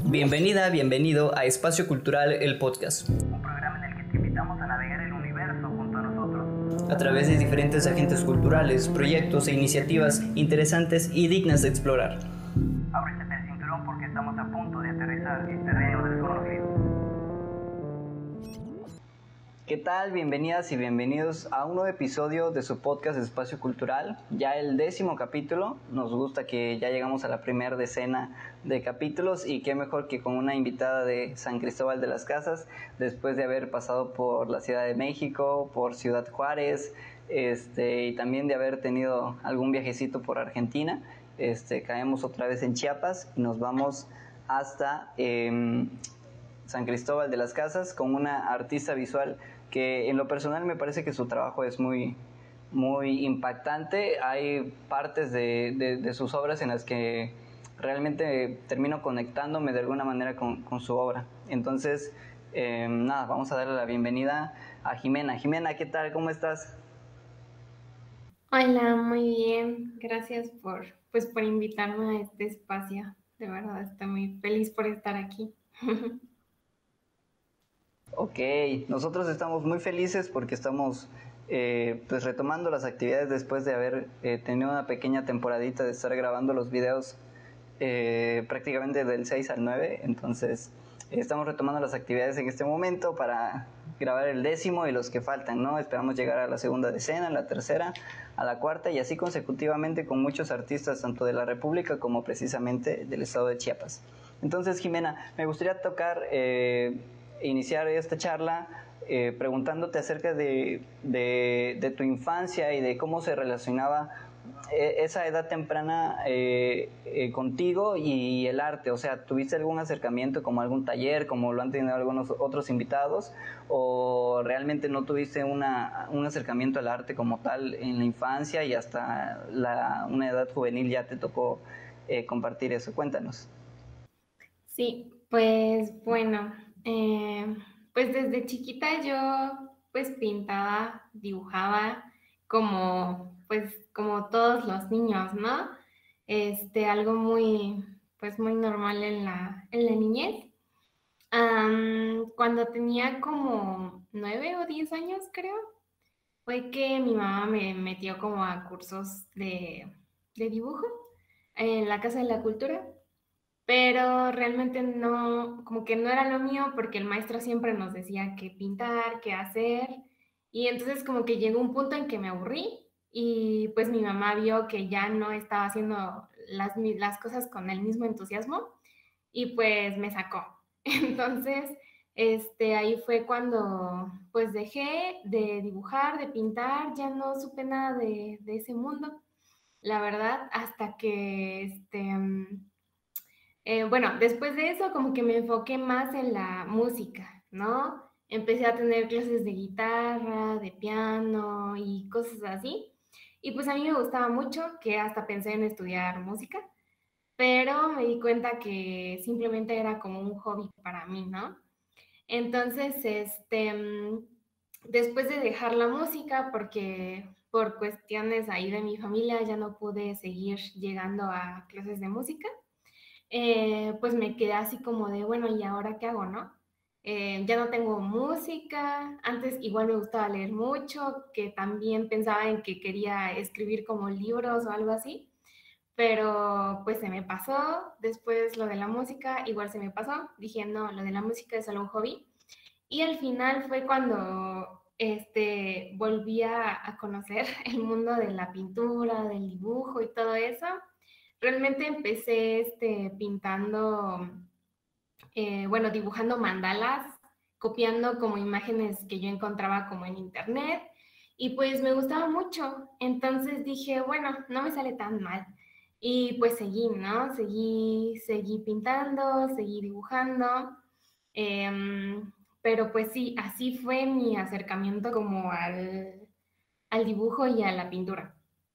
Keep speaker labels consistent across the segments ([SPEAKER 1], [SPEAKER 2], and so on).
[SPEAKER 1] Bienvenida, bienvenido a Espacio Cultural, el podcast.
[SPEAKER 2] Un programa en el que te invitamos a navegar el universo junto a nosotros.
[SPEAKER 1] A través de diferentes agentes culturales, proyectos e iniciativas interesantes y dignas de explorar.
[SPEAKER 2] Ábrete el cinturón porque estamos a punto de aterrizar en terreno desconocido.
[SPEAKER 1] ¿Qué tal? Bienvenidas y bienvenidos a un nuevo episodio de su podcast Espacio Cultural, ya el 10º capítulo. Nos gusta que ya llegamos a la primera decena de capítulos y qué mejor que con una invitada de San Cristóbal de las Casas, después de haber pasado por la Ciudad de México, por Ciudad Juárez, y también de haber tenido algún viajecito por Argentina. Caemos otra vez en Chiapas y nos vamos hasta San Cristóbal de las Casas con una artista visual que en lo personal me parece que su trabajo es muy impactante. Hay partes de sus obras en las que realmente termino conectándome de alguna manera con su obra. Entonces, vamos a darle la bienvenida a Jimena. Jimena, ¿qué tal? ¿Cómo estás?
[SPEAKER 3] Hola, muy bien. Gracias por invitarme a este espacio. De verdad, estoy muy feliz por estar aquí.
[SPEAKER 1] Ok, nosotros estamos muy felices porque estamos pues retomando las actividades después de haber tenido una pequeña temporadita de estar grabando los videos prácticamente del 6 al 9. Entonces estamos retomando las actividades en este momento para grabar el 10º y los que faltan, ¿no? Esperamos llegar a la segunda decena, a la tercera, a la cuarta y así consecutivamente con muchos artistas tanto de la República como precisamente del estado de Chiapas. Entonces, Jimena, me gustaría iniciar esta charla preguntándote acerca de tu infancia y de cómo se relacionaba esa edad temprana contigo y el arte. O sea, ¿tuviste algún acercamiento como algún taller, como lo han tenido algunos otros invitados, o realmente no tuviste un acercamiento al arte como tal en la infancia y hasta una edad juvenil ya te tocó compartir eso? Cuéntanos.
[SPEAKER 3] Sí, pues bueno, pues desde chiquita yo pues pintaba, dibujaba como todos los niños, ¿no? Algo muy normal en la niñez. Cuando tenía como 9 o 10 años, creo, fue que mi mamá me metió como a cursos de dibujo en la Casa de la Cultura, pero realmente no, como que no era lo mío porque el maestro siempre nos decía qué pintar, qué hacer, y entonces como que llegó un punto en que me aburrí y pues mi mamá vio que ya no estaba haciendo las cosas con el mismo entusiasmo y pues me sacó. Entonces, ahí fue cuando pues dejé de dibujar, de pintar, ya no supe nada de ese mundo, la verdad, hasta que, bueno, después de eso como que me enfoqué más en la música, ¿no? Empecé a tener clases de guitarra, de piano y cosas así. Y pues a mí me gustaba mucho, que hasta pensé en estudiar música, pero me di cuenta que simplemente era como un hobby para mí, ¿no? Entonces, después de dejar la música, porque por cuestiones ahí de mi familia ya no pude seguir llegando a clases de música, pues me quedé así como de, bueno, ¿y ahora qué hago, no? Ya no tengo música, antes igual me gustaba leer mucho, que también pensaba en que quería escribir como libros o algo así, pero pues se me pasó, después lo de la música igual se me pasó, dije, no, lo de la música es solo un hobby, y al final fue cuando volví a conocer el mundo de la pintura, del dibujo y todo eso. Realmente empecé pintando, bueno, dibujando mandalas, copiando como imágenes que yo encontraba como en internet y pues me gustaba mucho. Entonces dije, bueno, no me sale tan mal. Y pues seguí, ¿no? Seguí pintando, seguí dibujando. Pero pues sí, así fue mi acercamiento como al dibujo y a la pintura.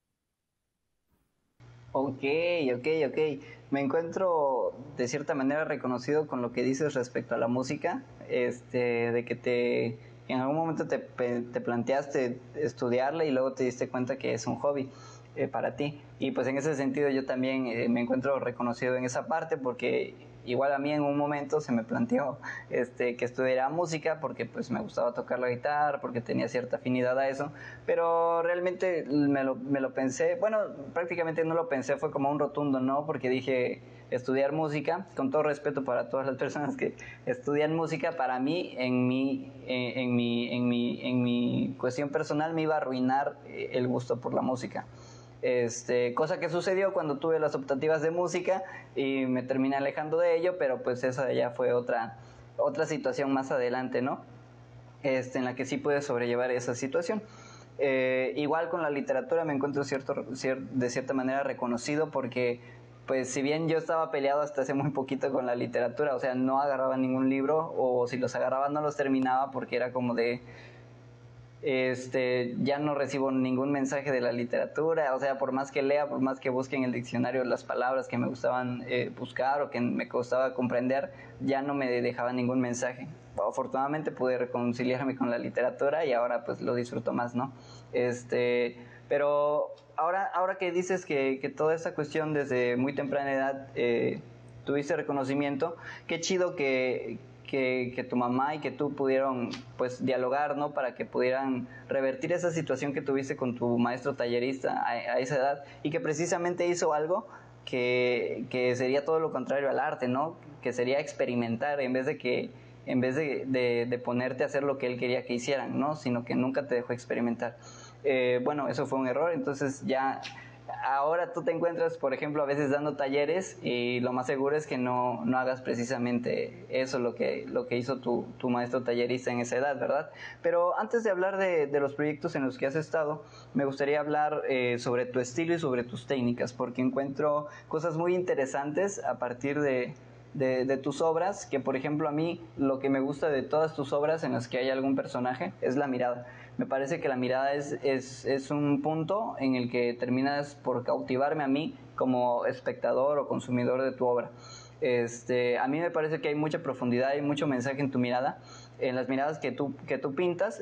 [SPEAKER 1] Ok, ok. Me encuentro de cierta manera reconocido con lo que dices respecto a la música, de que en algún momento te planteaste estudiarla y luego te diste cuenta que es un hobby para ti. Y pues en ese sentido yo también me encuentro reconocido en esa parte porque igual a mí en un momento se me planteó que estudiara música porque pues me gustaba tocar la guitarra, porque tenía cierta afinidad a eso, pero realmente me lo pensé, bueno, prácticamente no lo pensé, fue como un rotundo no, porque dije estudiar música, con todo respeto para todas las personas que estudian música, para mí, en mi cuestión personal me iba a arruinar el gusto por la música. Cosa que sucedió cuando tuve las optativas de música y me terminé alejando de ello, pero pues esa ya fue otra situación más adelante, ¿no? En la que sí pude sobrellevar esa situación. Igual con la literatura me encuentro de cierta manera reconocido porque pues si bien yo estaba peleado hasta hace muy poquito con la literatura, o sea, no agarraba ningún libro o si los agarraba no los terminaba porque era como de ya no recibo ningún mensaje de la literatura, o sea, por más que lea, por más que busque en el diccionario las palabras que me gustaban buscar o que me costaba comprender, ya no me dejaba ningún mensaje. Afortunadamente pude reconciliarme con la literatura y ahora pues lo disfruto más, ¿no? Pero ahora que dices que toda esta cuestión desde muy temprana edad tuviste reconocimiento, qué chido que tu mamá y que tú pudieron pues dialogar, ¿no? Para que pudieran revertir esa situación que tuviste con tu maestro tallerista a esa edad y que precisamente hizo algo que sería todo lo contrario al arte, ¿no? Que sería experimentar en vez de ponerte a hacer lo que él quería que hicieran, ¿no? Sino que nunca te dejó experimentar. Bueno, eso fue un error, entonces ya ahora tú te encuentras, por ejemplo, a veces dando talleres y lo más seguro es que no hagas precisamente eso, lo que hizo tu maestro tallerista en esa edad, ¿verdad? Pero antes de hablar de los proyectos en los que has estado, me gustaría hablar sobre tu estilo y sobre tus técnicas, porque encuentro cosas muy interesantes a partir de tus obras, que por ejemplo a mí lo que me gusta de todas tus obras en las que hay algún personaje es la mirada. Me parece que la mirada es un punto en el que terminas por cautivarme a mí como espectador o consumidor de tu obra. A mí me parece que hay mucha profundidad y mucho mensaje en tu mirada, en las miradas que tú pintas,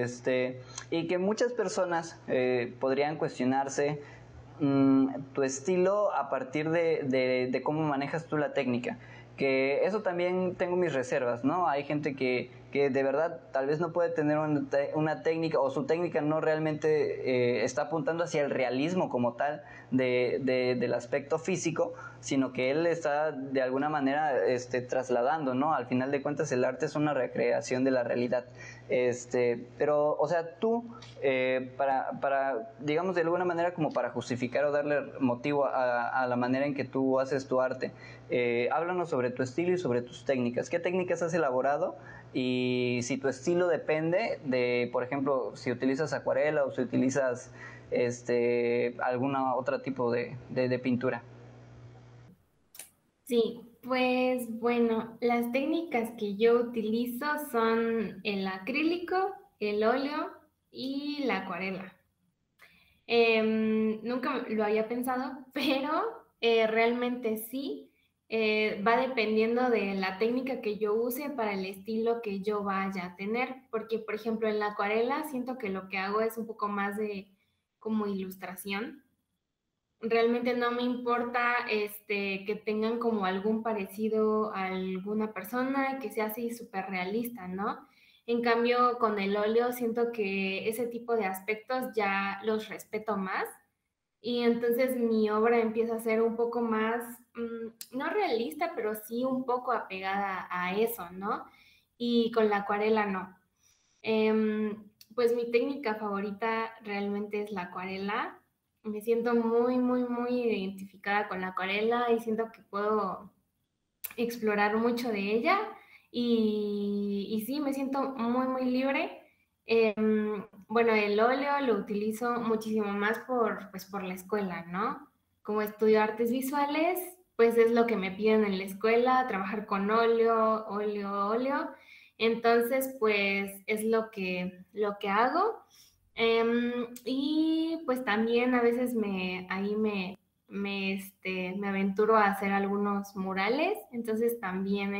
[SPEAKER 1] y que muchas personas podrían cuestionarse tu estilo a partir de cómo manejas tú la técnica. Que eso también tengo mis reservas, ¿no? Hay gente que de verdad tal vez no puede tener una técnica o su técnica no realmente está apuntando hacia el realismo como tal del aspecto físico, sino que él está de alguna manera trasladando, ¿no? Al final de cuentas el arte es una recreación de la realidad. Pero, o sea, tú, digamos de alguna manera como para justificar o darle motivo a la manera en que tú haces tu arte, háblanos sobre tu estilo y sobre tus técnicas. ¿Qué técnicas has elaborado? Y si tu estilo depende de, por ejemplo, si utilizas acuarela o si utilizas alguna otro tipo de pintura.
[SPEAKER 3] Sí, pues bueno, las técnicas que yo utilizo son el acrílico, el óleo y la acuarela. Nunca lo había pensado, pero realmente sí. Va dependiendo de la técnica que yo use para el estilo que yo vaya a tener, porque por ejemplo en la acuarela siento que lo que hago es un poco más de como ilustración. Realmente no me importa que tengan como algún parecido a alguna persona, que sea así súper realista, ¿no? En cambio, con el óleo siento que ese tipo de aspectos ya los respeto más y entonces mi obra empieza a ser un poco más, no realista, pero sí un poco apegada a eso, ¿no? Y con la acuarela no. Pues mi técnica favorita realmente es la acuarela. Me siento muy, muy, muy identificada con la acuarela y siento que puedo explorar mucho de ella y sí, me siento muy, muy libre. Bueno, el óleo lo utilizo muchísimo más pues, por la escuela, ¿no? Como estudio artes visuales, pues es lo que me piden en la escuela, trabajar con óleo, óleo, óleo. Entonces, pues es lo que hago. Y pues también a veces me aventuro a hacer algunos murales, entonces también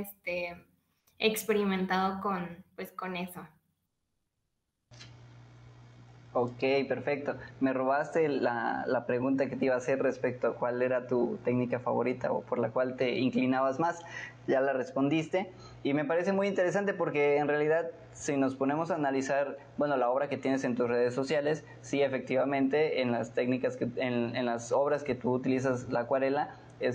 [SPEAKER 3] he experimentado con, pues, con eso.
[SPEAKER 1] Ok, perfecto. Me robaste la pregunta que te iba a hacer respecto a cuál era tu técnica favorita o por la cual te inclinabas más. Ya la respondiste y me parece muy interesante porque en realidad si nos ponemos a analizar, bueno, la obra que tienes en tus redes sociales, sí, efectivamente, en las técnicas, en las obras que tú utilizas la acuarela, es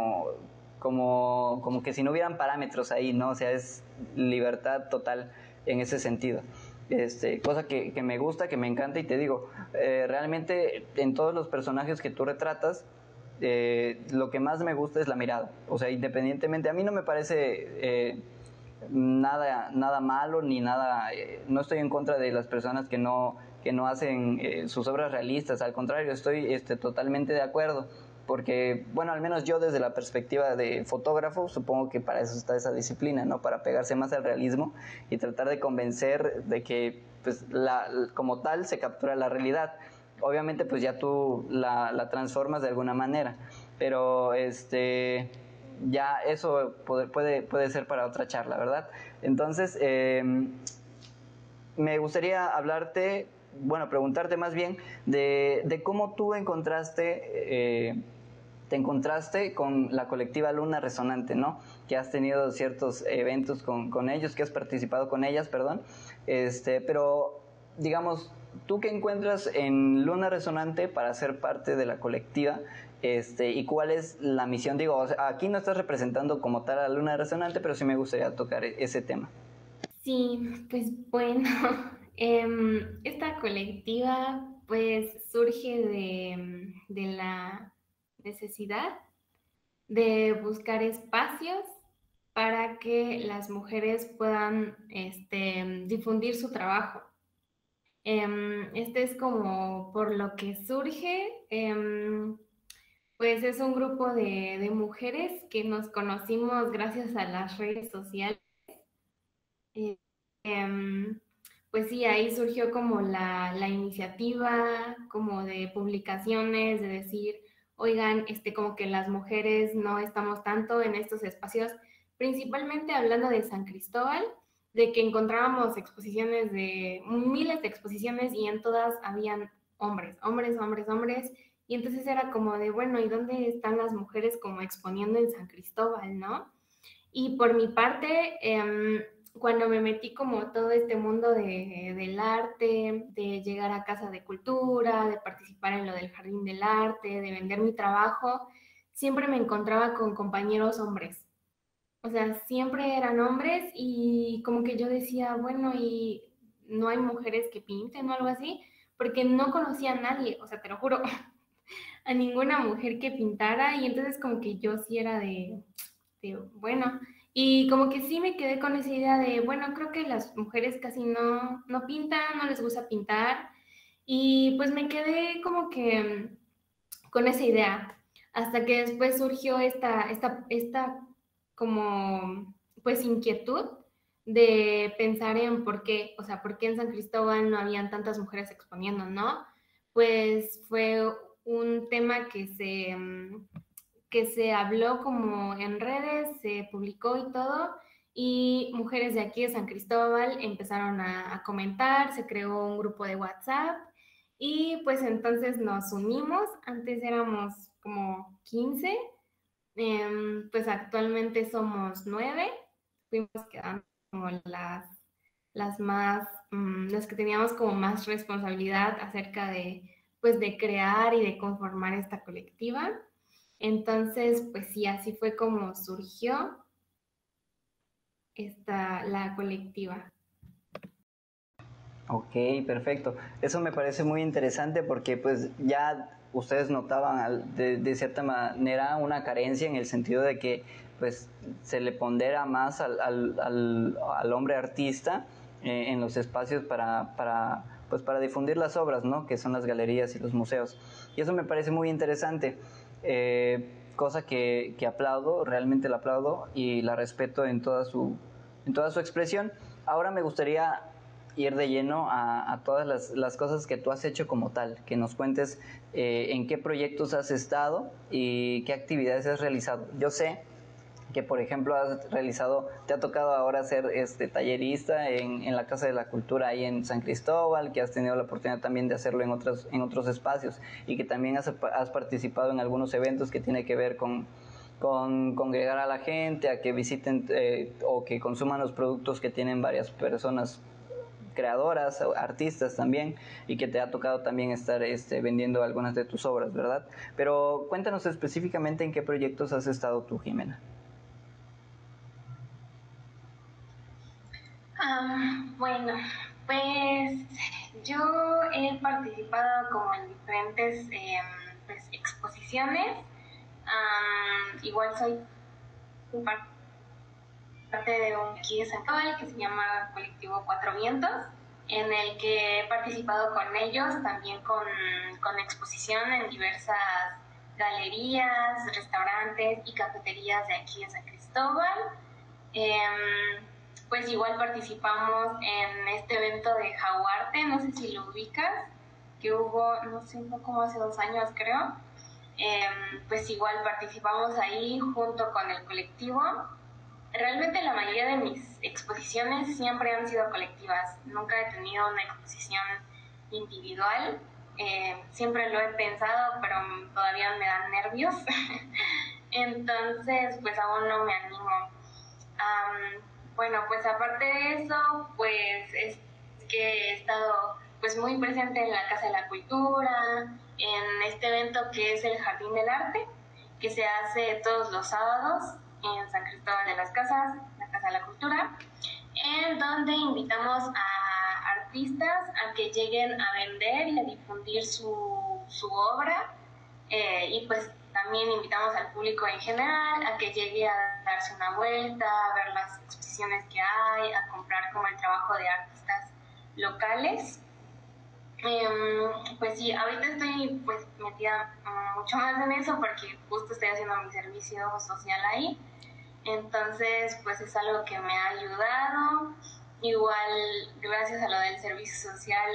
[SPEAKER 1] como que si no hubieran parámetros ahí, ¿no? O sea, es libertad total en ese sentido. Cosa que me gusta, que me encanta y te digo, realmente en todos los personajes que tú retratas, lo que más me gusta es la mirada. O sea, independientemente, a mí no me parece nada malo ni nada, no estoy en contra de las personas que no hacen sus obras realistas, al contrario, estoy totalmente de acuerdo. Porque, bueno, al menos yo desde la perspectiva de fotógrafo, supongo que para eso está esa disciplina, ¿no? Para pegarse más al realismo y tratar de convencer de que, pues, como tal se captura la realidad. Obviamente, pues ya tú la transformas de alguna manera, pero ya eso puede ser para otra charla, ¿verdad? Entonces, me gustaría hablarte, bueno, preguntarte más bien de cómo tú te encontraste con la colectiva Luna Resonante, ¿no? Que has tenido ciertos eventos con ellos, que has participado con ellas, perdón. Pero, digamos, ¿tú qué encuentras en Luna Resonante para ser parte de la colectiva? ¿Y cuál es la misión? Digo, o sea, aquí no estás representando como tal a Luna Resonante, pero sí me gustaría tocar ese tema.
[SPEAKER 3] Sí, pues bueno, esta colectiva pues surge de la necesidad de buscar espacios para que las mujeres puedan difundir su trabajo. Este es como por lo que surge, pues es un grupo de mujeres que nos conocimos gracias a las redes sociales. Eh, em, pues sí, ahí surgió como la iniciativa, como de publicaciones, de decir, oigan, como que las mujeres no estamos tanto en estos espacios, principalmente hablando de San Cristóbal, de que encontrábamos exposiciones de miles de exposiciones y en todas habían hombres, hombres, hombres, hombres, y entonces era como de, bueno, ¿y dónde están las mujeres como exponiendo en San Cristóbal, no? Y por mi parte, cuando me metí como todo este mundo del arte, de llegar a Casa de Cultura, de participar en lo del Jardín del Arte, de vender mi trabajo, siempre me encontraba con compañeros hombres. O sea, siempre eran hombres y como que yo decía, bueno, y no hay mujeres que pinten o algo así, porque no conocía a nadie, o sea, te lo juro, a ninguna mujer que pintara y entonces como que yo sí era bueno, y como que sí me quedé con esa idea de, bueno, creo que las mujeres casi no pintan, no les gusta pintar, y pues me quedé como que con esa idea, hasta que después surgió esta como, pues, inquietud de pensar en por qué, o sea, por qué en San Cristóbal no habían tantas mujeres exponiendo, ¿no? Pues fue un tema que se habló como en redes, se publicó y todo, y mujeres de aquí de San Cristóbal empezaron a comentar, se creó un grupo de WhatsApp y pues entonces nos unimos, antes éramos como 15, pues actualmente somos 9, fuimos quedando como las más, las que teníamos como más responsabilidad acerca de, pues, de crear y de conformar esta colectiva. Entonces, pues sí, así fue como surgió la colectiva.
[SPEAKER 1] Ok, perfecto. Eso me parece muy interesante porque pues ya ustedes notaban de cierta manera una carencia en el sentido de que pues se le pondera más al hombre artista en los espacios pues para difundir las obras, ¿no? Que son las galerías y los museos. Y eso me parece muy interesante. Cosa que aplaudo, realmente la aplaudo y la respeto en toda su expresión. Ahora me gustaría ir de lleno a todas las cosas que tú has hecho como tal, que nos cuentes en qué proyectos has estado y qué actividades has realizado. Yo sé que por ejemplo has realizado, te ha tocado ahora ser tallerista en la Casa de la Cultura ahí en San Cristóbal, que has tenido la oportunidad también de hacerlo en otros espacios, y que también has participado en algunos eventos que tiene que ver con congregar a la gente, a que visiten o que consuman los productos que tienen varias personas creadoras, artistas también, y que te ha tocado también estar vendiendo algunas de tus obras, ¿verdad? Pero cuéntanos específicamente en qué proyectos has estado tú, Jimena.
[SPEAKER 3] Bueno, pues yo he participado como en diferentes pues, exposiciones. Igual soy parte de un aquí de San Cristóbal que se llama Colectivo Cuatro Vientos, en el que he participado con ellos, también con exposición en diversas galerías, restaurantes y cafeterías de aquí de San Cristóbal. Pues igual participamos en este evento de Jaguarte, no sé si lo ubicas, que hubo, no sé, como hace 2 años creo. Pues igual participamos ahí junto con el colectivo. Realmente la mayoría de mis exposiciones siempre han sido colectivas, nunca he tenido una exposición individual. Siempre lo he pensado, pero todavía me dan nervios. Entonces pues aún no me animo. Bueno, pues aparte de eso, pues es que he estado pues muy presente en la Casa de la Cultura, en este evento que es el Jardín del Arte, que se hace todos los sábados en San Cristóbal de las Casas, la Casa de la Cultura, en donde invitamos a artistas a que lleguen a vender y a difundir su obra, y pues también invitamos al público en general a que llegue a darse una vuelta, a ver las exposiciones que hay, a comprar como el trabajo de artistas locales. Pues sí, ahorita estoy pues metida mucho más en eso porque justo estoy haciendo mi servicio social ahí, entonces pues es algo que me ha ayudado. Igual gracias a lo del servicio social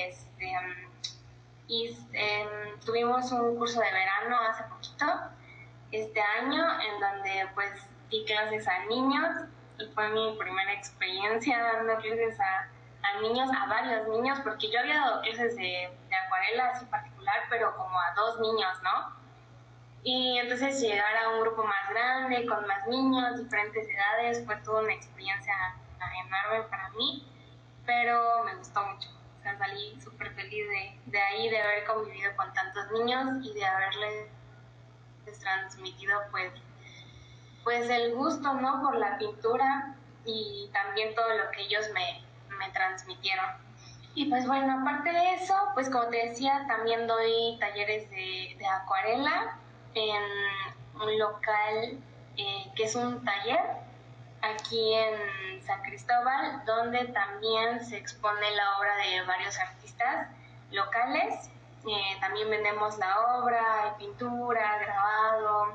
[SPEAKER 3] tuvimos un curso de verano hace poquito, este año, en donde pues di clases a niños y fue mi primera experiencia dando clases a niños, a varios niños, porque yo había dado clases de acuarela así particular, pero como a 2 niños, ¿no? Y entonces llegar a un grupo más grande, con más niños, diferentes edades, fue toda una experiencia enorme para mí, pero me gustó mucho. O sea, salí súper feliz de ahí, de haber convivido con tantos niños y de haberles transmitido pues el gusto, ¿no? Por la pintura y también todo lo que ellos me transmitieron. Y pues bueno, aparte de eso, pues como te decía, también doy talleres de acuarela en un local que es un taller aquí en San Cristóbal, donde también se expone la obra de varios artistas locales. También vendemos la obra, hay pintura, grabado,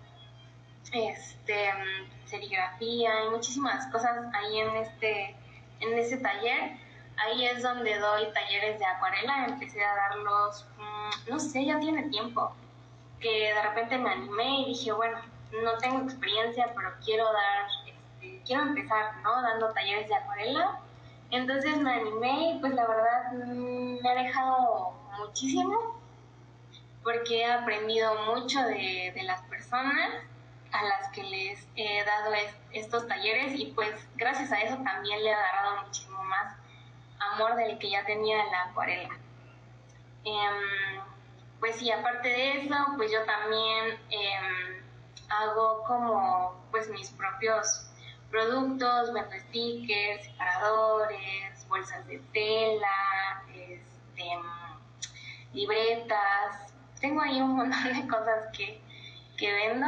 [SPEAKER 3] serigrafía y muchísimas cosas ahí en este taller. Ahí es donde doy talleres de acuarela. Empecé a darlos, no sé, ya tiene tiempo, que de repente me animé y dije, bueno, no tengo experiencia, pero quiero empezar, ¿no? Dando talleres de acuarela. Entonces me animé y pues la verdad me ha dejado muchísimo, porque he aprendido mucho de las personas a las que les he dado estos talleres, y pues gracias a eso también le he agarrado muchísimo más amor del que ya tenía en la acuarela. Pues sí, aparte de eso, pues yo también hago como pues mis propios productos, vendo stickers, separadores, bolsas de tela, libretas. Tengo ahí un montón de cosas que vendo.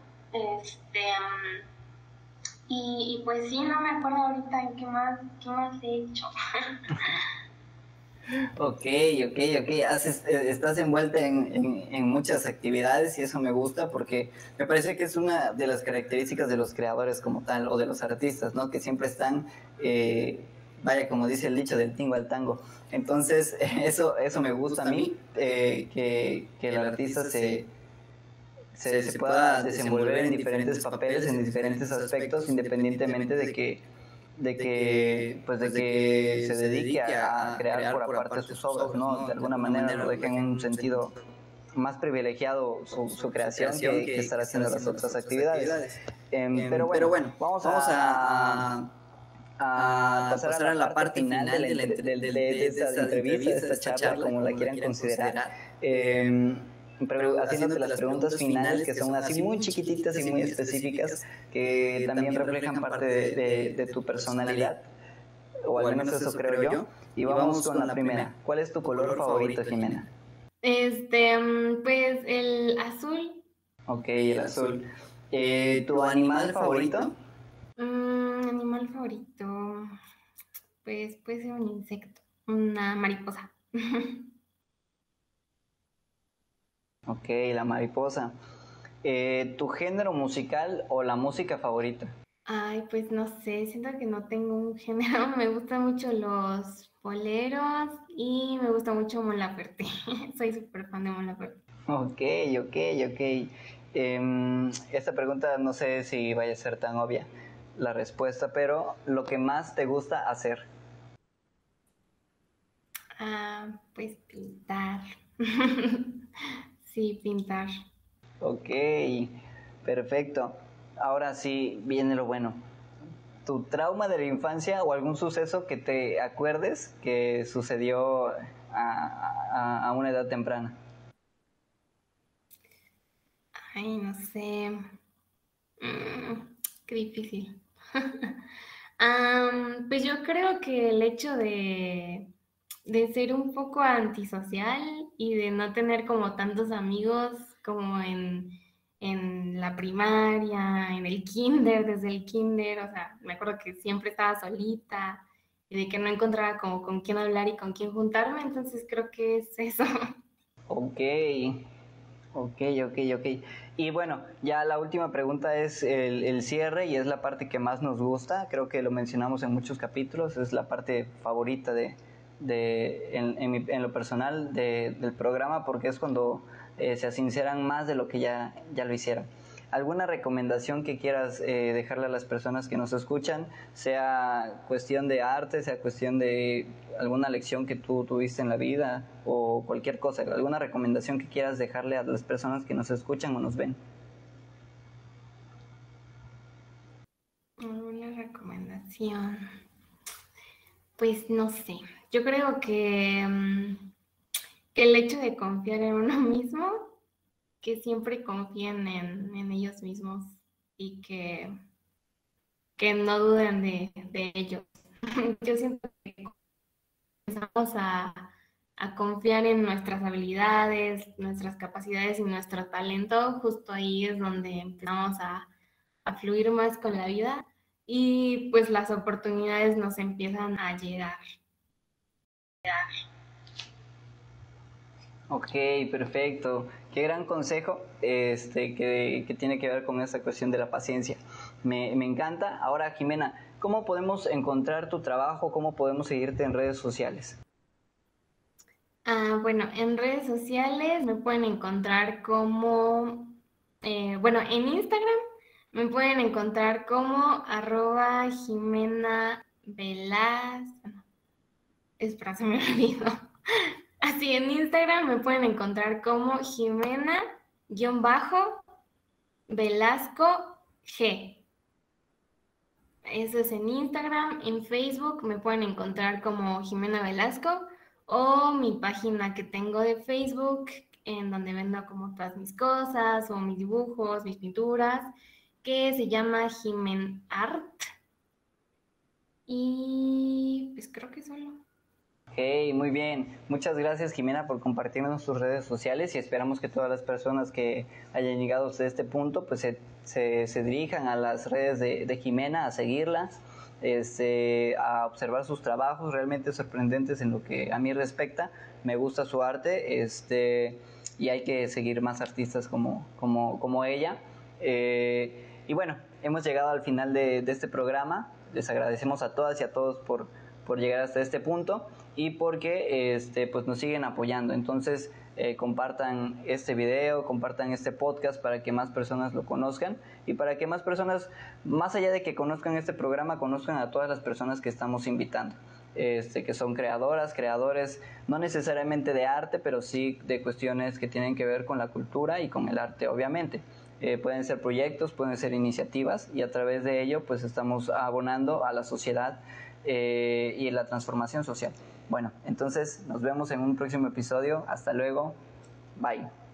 [SPEAKER 3] Y pues sí, no me acuerdo ahorita en qué más he hecho.
[SPEAKER 1] Ok. Estás envuelta en muchas actividades y eso me gusta porque me parece que es una de las características de los creadores como tal o de los artistas, ¿no? Que siempre están, vaya, como dice el dicho, del tingo al tango. Entonces, eso me gusta a mí, que el artista se pueda desenvolver en diferentes papeles, en diferentes aspectos, independientemente de que se dedique a crear por aparte sus obras, ¿no? De alguna manera lo deja en un sentido más privilegiado su creación que estar haciendo las otras actividades. Pero bueno, vamos a pasar a la parte final de esta entrevista, de esta charla, como la quieran considerar. Haciéndote las preguntas finales, que son así muy chiquititas y muy específicas, que también reflejan parte de tu personalidad, o al menos eso creo yo. Y vamos con la primera. ¿Cuál es tu color favorito, Jimena?
[SPEAKER 3] Pues el azul.
[SPEAKER 1] Ok, el azul. ¿Tu animal favorito?
[SPEAKER 3] Animal favorito, pues puede ser un insecto, una mariposa.
[SPEAKER 1] Ok, la mariposa. ¿Tu género musical o la música favorita?
[SPEAKER 3] Ay, pues no sé, siento que no tengo un género. Me gustan mucho los boleros y me gusta mucho Mon Laferte. Soy súper fan de Mon Laferte.
[SPEAKER 1] Ok. Esta pregunta no sé si vaya a ser tan obvia la respuesta, pero lo que más te gusta hacer.
[SPEAKER 3] Pues pintar. Sí, pintar.
[SPEAKER 1] Ok, perfecto. Ahora sí viene lo bueno. ¿Tu trauma de la infancia o algún suceso que te acuerdes que sucedió a una edad temprana?
[SPEAKER 3] Ay, no sé. Qué difícil. Pues yo creo que el hecho de ser un poco antisocial y de no tener como tantos amigos como en la primaria, en el kinder, desde el kinder, o sea, me acuerdo que siempre estaba solita y de que no encontraba como con quién hablar y con quién juntarme, entonces creo que es eso.
[SPEAKER 1] Ok, ok. Y bueno, ya la última pregunta es el cierre y es la parte que más nos gusta. Creo que lo mencionamos en muchos capítulos, es la parte favorita en lo personal del programa porque es cuando se sinceran más de lo que ya lo hicieron. ¿Alguna recomendación que quieras dejarle a las personas que nos escuchan, sea cuestión de arte, sea cuestión de alguna lección que tú tuviste en la vida o cualquier cosa, alguna recomendación que quieras dejarle a las personas que nos escuchan o nos ven?
[SPEAKER 3] Una recomendación. Pues no sé. Yo creo que el hecho de confiar en uno mismo, que siempre confíen en ellos mismos y que no duden de ellos. Yo siento que empezamos a confiar en nuestras habilidades, nuestras capacidades y nuestro talento, justo ahí es donde empezamos a fluir más con la vida y pues las oportunidades nos empiezan a llegar.
[SPEAKER 1] Ok, perfecto. Qué gran consejo que tiene que ver con esta cuestión de la paciencia. Me encanta. Ahora, Jimena, ¿cómo podemos encontrar tu trabajo? ¿Cómo podemos seguirte en redes sociales?
[SPEAKER 3] Bueno, en redes sociales me pueden encontrar como, bueno, en Instagram me pueden encontrar como @Jimena Velaz. Espera, se me olvidó. Así, en Instagram me pueden encontrar como Jimena-Velasco G. Eso es en Instagram. En Facebook me pueden encontrar como Jimena Velasco o mi página que tengo de Facebook en donde vendo como todas mis cosas o mis dibujos, mis pinturas, que se llama Jimen Art. Y pues creo que solo.
[SPEAKER 1] Hey, muy bien. Muchas gracias, Jimena, por compartirnos tus redes sociales y esperamos que todas las personas que hayan llegado hasta este punto pues se dirijan a las redes de Jimena, a seguirlas, a observar sus trabajos realmente sorprendentes en lo que a mí respecta. Me gusta su arte y hay que seguir más artistas como ella. Y bueno, hemos llegado al final de este programa. Les agradecemos a todas y a todos por llegar hasta este punto y porque pues nos siguen apoyando. Entonces compartan este video, compartan este podcast para que más personas lo conozcan y para que más personas, más allá de que conozcan este programa, conozcan a todas las personas que estamos invitando, que son creadoras, creadores, no necesariamente de arte, pero sí de cuestiones que tienen que ver con la cultura y con el arte, obviamente. Pueden ser proyectos, pueden ser iniciativas y a través de ello pues estamos abonando a la sociedad y la transformación social. Bueno, entonces nos vemos en un próximo episodio. Hasta luego. Bye.